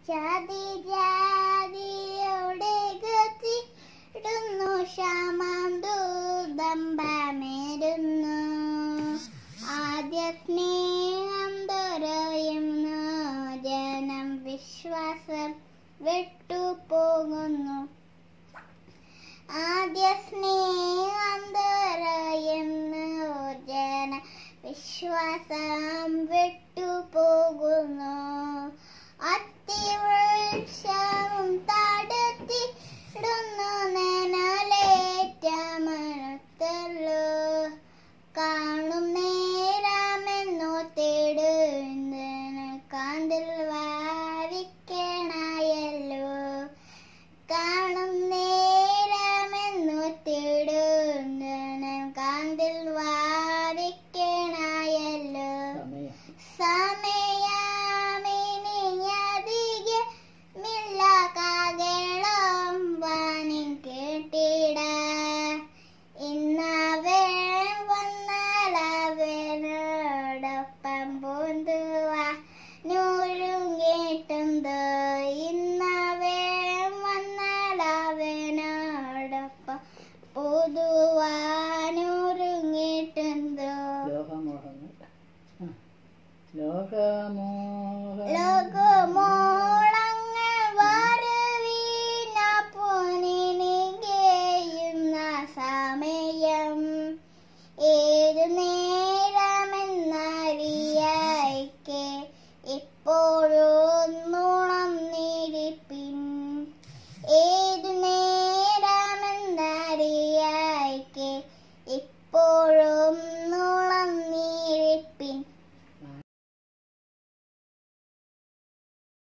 ജാതി ജാതിയോടെ ഗതിടുന്നു, ക്ഷാമം ദുർദമ്പമേറുന്നു. ആദ്യ സ്നേഹം ദുരയുന്നു, ജനം വിശ്വാസം വിട്ടുപോകുന്നു. ആദ്യ സ്നേഹം ദുരയുന്നു, ജനം വിശ്വാസം വിട്ടുപോകുന്നു. അത്തിവൃക്ഷവും തടുത്തിടുന്നു, നനലേറ്റമണുത്തല്ലോ. കാണും നേരമെന്നോ തേടുന്നതിന് കാന്തിൽ വാരിക്കേ